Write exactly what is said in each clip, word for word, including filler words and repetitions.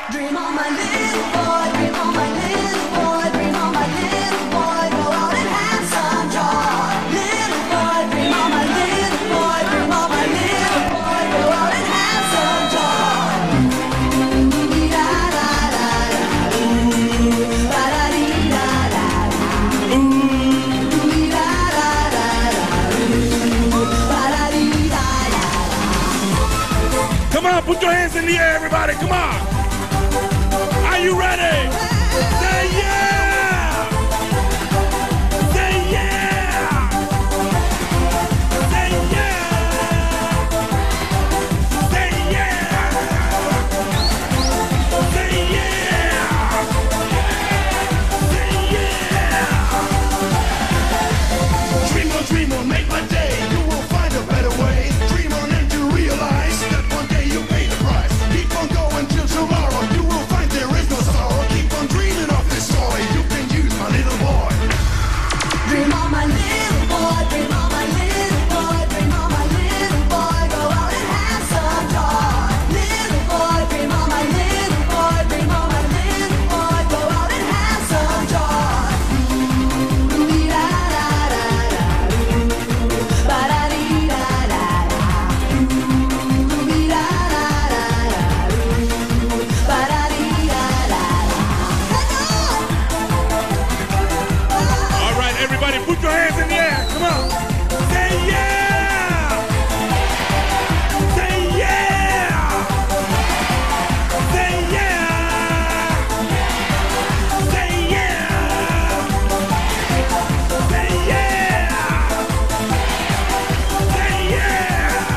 Dream on my little boy, dream on my little boy, dream on my little boy, go out and have some joy. Little boy, dream on my little boy, dream on my little boy, go out and have some joy. Dee da da da da, ooh, ba da dee da da da, ooh, dee da da da da, ooh, ba da dee da da. Come on, put your hands in the air, everybody. Come on. Are you ready? Say yeah! Say yeah! Say yeah! Say yeah! Say yeah! Say yeah! Dream on, dream on, make my day. You will find a better way. Dream on and you realize that one day you pay the price. Keep on going till tomorrow. You will find there is no sorrow. Keep on dreaming of this toy. You can use my little boy. Dream on my little boy, dream on my little boy, dream on my little boy, go out and have some joy. Little boy, dream on my little boy, dream on my little boy, go out and have some joy. Dee da da da da, ba da dee da da da, dee da da da da, ba da dee da da da. All right, everybody, put your hands in the air. Come on. Say yeah! Say yeah! Say yeah! Say yeah! Say yeah! Say yeah!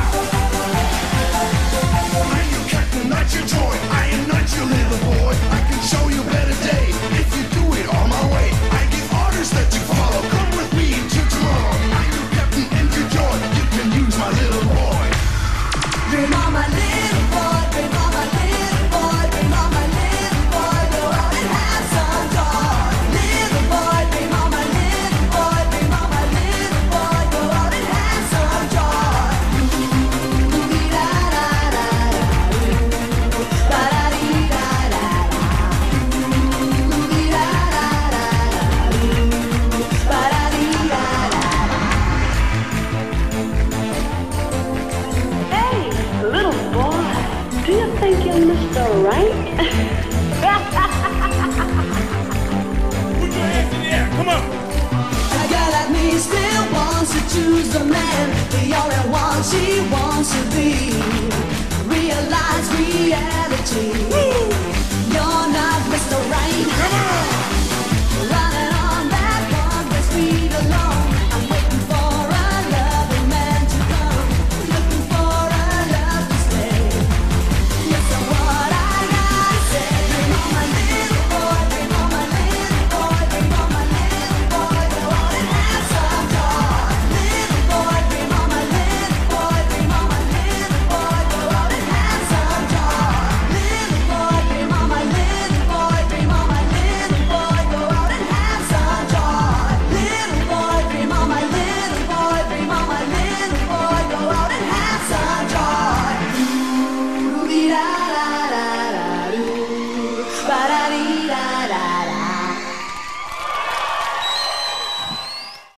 I'm your captain, not your toy. I am not your little boy. I can show you a better day if you do it all my way. I give orders that you follow. Come with me till tomorrow. I'm your captain and your joy. You can use my little boy. Dream on my little boy, dream on my little boy, dream on my little boy, go out and have some joy. Little boy, dream on my little boy, dream on my little boy, go out and have some joy. Dee da da da da, ba da dee da da da, dee da da da da, ba da dee da da. Hey, little boy, do you think you're Mister Right? Put your hands in the air. Come on. A girl like me still wants to choose the man, the only one she wants to be. Realize reality.